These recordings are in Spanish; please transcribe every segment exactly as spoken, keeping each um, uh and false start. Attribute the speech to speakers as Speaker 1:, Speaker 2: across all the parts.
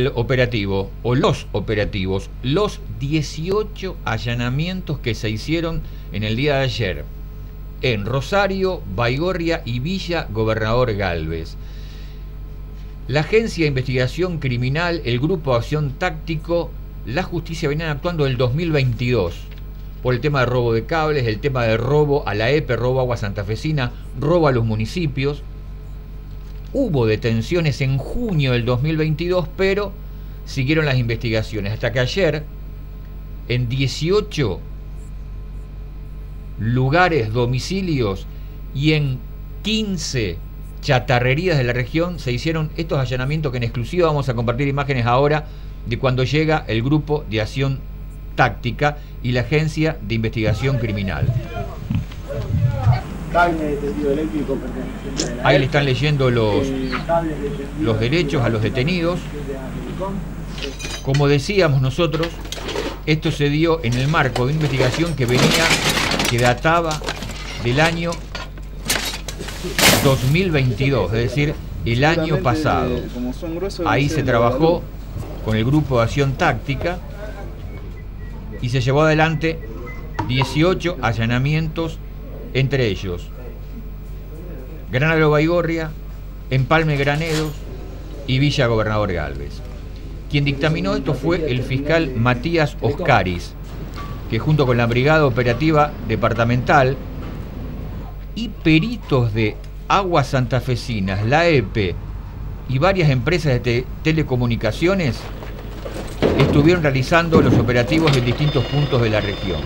Speaker 1: el operativo, o los operativos, los dieciocho allanamientos que se hicieron en el día de ayer en Rosario, Baigorria y Villa Gobernador Galvez. La Agencia de Investigación Criminal, el Grupo de Acción Táctico, la justicia venían actuando del dos mil veintidós por el tema de robo de cables, el tema de robo a la E P E, robo a Agua Santafesina, robo a los municipios. Hubo detenciones en junio del dos mil veintidós, pero siguieron las investigaciones. Hasta que ayer, en dieciocho lugares, domicilios y en quince chatarrerías de la región se hicieron estos allanamientos que en exclusiva vamos a compartir imágenes ahora de cuando llega el Grupo de Acción Táctica y la Agencia de Investigación Criminal. Ahí le están leyendo los, los derechos a los detenidos. Como decíamos nosotros, esto se dio en el marco de una investigación que venía, que databa del año dos mil veintidós, es decir, el año pasado. Ahí se trabajó con el Grupo de Acción Táctica y se llevó adelante dieciocho allanamientos, entre ellos Granadero Baigorria, Empalme Granedos y Villa Gobernador Galvez. Quien dictaminó esto fue el fiscal Matías Oscaris, que junto con la Brigada Operativa Departamental y peritos de Aguas Santafesinas, la E P E y varias empresas de te telecomunicaciones estuvieron realizando los operativos en distintos puntos de la región.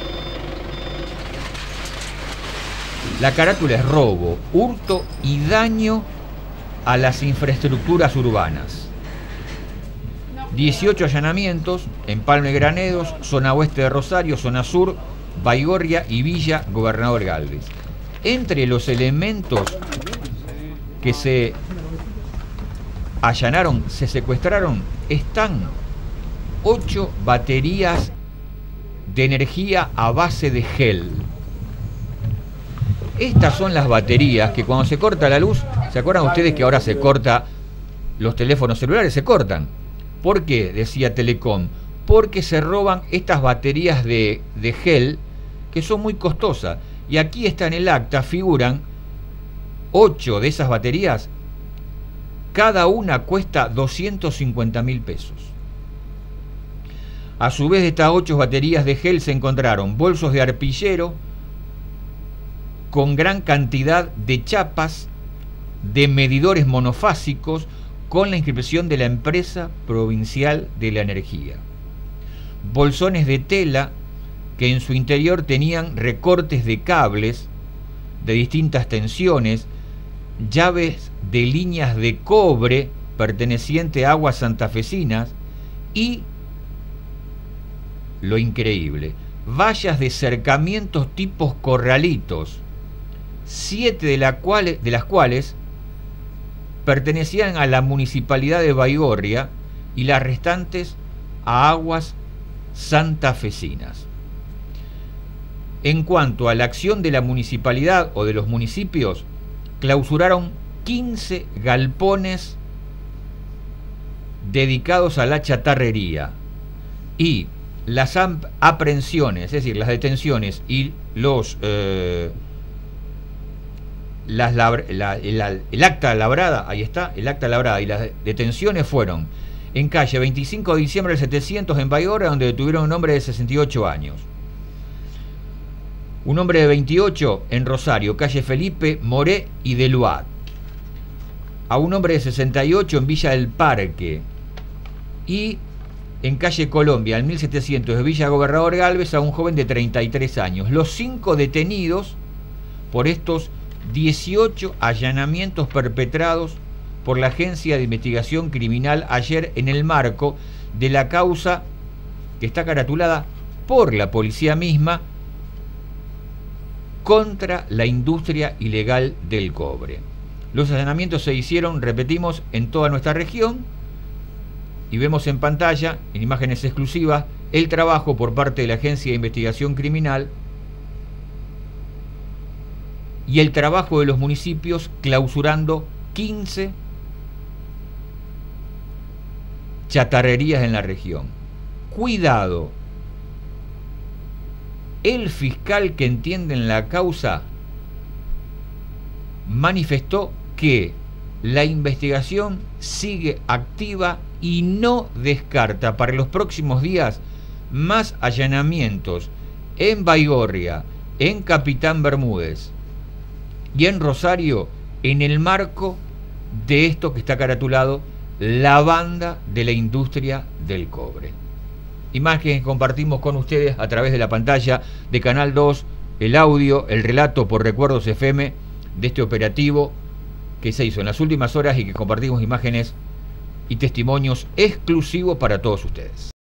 Speaker 1: La carátula es robo, hurto y daño a las infraestructuras urbanas. dieciocho allanamientos en Empalme Granedos, zona oeste de Rosario, zona sur, Baigorria y Villa Gobernador Galvez. Entre los elementos que se allanaron, se secuestraron, están ocho baterías de energía a base de gel. Estas son las baterías que cuando se corta la luz, ¿se acuerdan ustedes que ahora se corta los teléfonos celulares? Se cortan. ¿Por qué? Decía Telecom. Porque se roban estas baterías de, de gel que son muy costosas. Y aquí está en el acta, figuran ocho de esas baterías. Cada una cuesta doscientos cincuenta mil pesos. A su vez de estas ocho baterías de gel se encontraron bolsos de arpillero con gran cantidad de chapas, de medidores monofásicos con la inscripción de la Empresa Provincial de la Energía. Bolsones de tela que en su interior tenían recortes de cables de distintas tensiones, llaves de líneas de cobre perteneciente a Aguas Santafesinas y, lo increíble, vallas de cercamientos tipos corralitos, siete de, la cual, de las cuales pertenecían a la Municipalidad de Baigorria y las restantes a Aguas Santafesinas. En cuanto a la acción de la municipalidad o de los municipios, clausuraron quince galpones dedicados a la chatarrería y las aprehensiones, es decir, las detenciones y los eh, las, la, la, la, el acta labrada, ahí está, el acta labrada y las detenciones fueron en calle veinticinco de diciembre del setecientos en Baigorria, donde detuvieron a un hombre de sesenta y ocho años. Un hombre de veintiocho en Rosario, calle Felipe Moré y de Luat. A un hombre de sesenta y ocho en Villa del Parque. Y en calle Colombia, en mil setecientos de Villa Gobernador Galvez, a un joven de treinta y tres años. Los cinco detenidos por estos dieciocho allanamientos perpetrados por la Agencia de Investigación Criminal ayer en el marco de la causa que está caratulada por la policía misma contra la industria ilegal del cobre. Los allanamientos se hicieron, repetimos, en toda nuestra región y vemos en pantalla, en imágenes exclusivas, el trabajo por parte de la Agencia de Investigación Criminal y el trabajo de los municipios clausurando quince chatarrerías en la región. Cuidado. El fiscal que entiende en la causa manifestó que la investigación sigue activa y no descarta para los próximos días más allanamientos en Baigorria, en Capitán Bermúdez y en Rosario, en el marco de esto que está caratulado la banda de la industria del cobre. Imagen que compartimos con ustedes a través de la pantalla de Canal dos, el audio, el relato por Recuerdos F M de este operativo que se hizo en las últimas horas y que compartimos imágenes y testimonios exclusivos para todos ustedes.